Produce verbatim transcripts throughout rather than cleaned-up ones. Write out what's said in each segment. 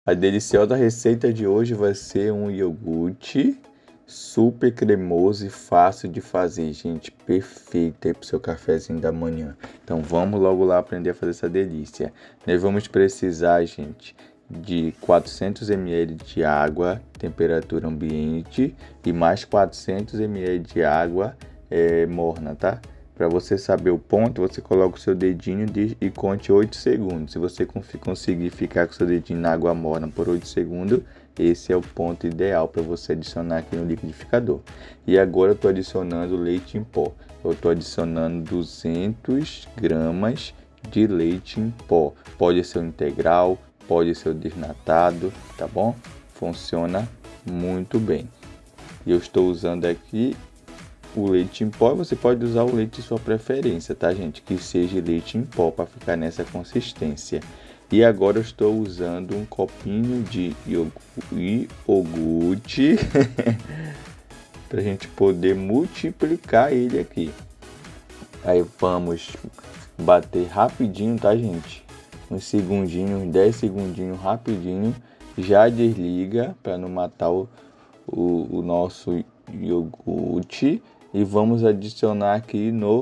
A deliciosa receita de hoje vai ser um iogurte super cremoso e fácil de fazer, gente. Perfeito aí pro seu cafezinho da manhã. Então vamos logo lá aprender a fazer essa delícia. Nós vamos precisar, gente, de quatrocentos mililitros de água, temperatura ambiente, e mais quatrocentos mililitros de água é, morna, tá? Para você saber o ponto, você coloca o seu dedinho de, e conte oito segundos. Se você conseguir ficar com o seu dedinho na água morna por oito segundos, esse é o ponto ideal para você adicionar aqui no liquidificador. E agora eu estou adicionando leite em pó. Eu estou adicionando duzentas gramas de leite em pó. Pode ser o integral, pode ser o desnatado, tá bom? Funciona muito bem. E eu estou usando aqui o leite em pó. Você pode usar o leite de sua preferência, tá, gente? Que seja leite em pó para ficar nessa consistência. E agora eu estou usando um copinho de iogurte para a gente poder multiplicar ele aqui. Aí vamos bater rapidinho, tá, gente? Uns segundinhos, dez segundinhos rapidinho. Já desliga para não matar o, o, o nosso iogurte. E vamos adicionar aqui no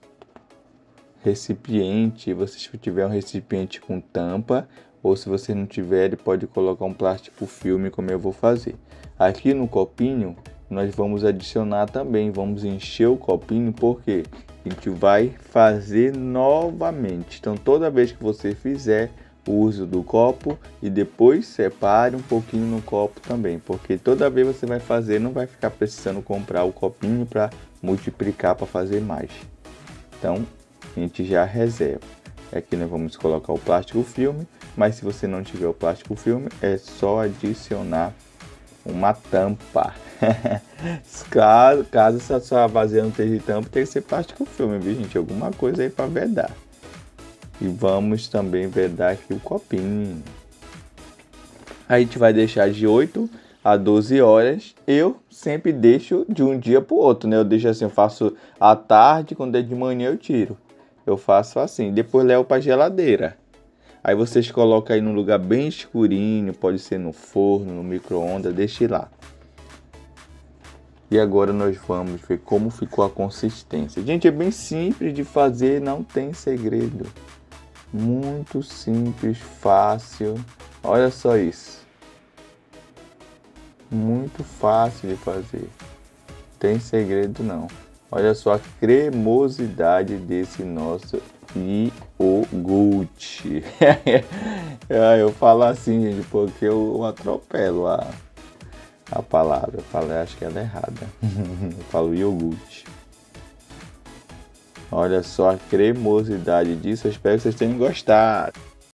recipiente. Se você tiver um recipiente com tampa, ou se você não tiver, pode colocar um plástico filme, como eu vou fazer. Aqui no copinho, nós vamos adicionar também, vamos encher o copinho, porque a gente vai fazer novamente. Então, toda vez que você fizer o uso do copo, e depois separe um pouquinho no copo também, porque toda vez você vai fazer, não vai ficar precisando comprar o copinho para multiplicar para fazer mais. Então a gente já reserva. Aqui nós vamos colocar o plástico filme, mas se você não tiver o plástico filme, é só adicionar uma tampa. caso, caso essa sua vasilha não tenha tampa, tem que ser plástico filme, viu, gente? Alguma coisa aí para vedar. E vamos também vedar aqui o copinho. A gente vai deixar de oito a doze horas. Eu sempre deixo de um dia para o outro, né? Eu deixo assim, eu faço à tarde, quando é de manhã eu tiro. Eu faço assim, depois levo para geladeira. Aí vocês colocam aí num lugar bem escurinho, pode ser no forno, no micro-ondas, deixe lá. E agora nós vamos ver como ficou a consistência. Gente, é bem simples de fazer, não tem segredo. Muito simples, fácil. Olha só isso. Muito fácil de fazer. Tem segredo não. Olha só a cremosidade desse nosso iogurte. Eu falo assim, gente, porque eu atropelo a, a palavra. Eu falo, acho que ela é errada. Eu falo iogurte. Olha só a cremosidade disso. Eu espero que vocês tenham gostado.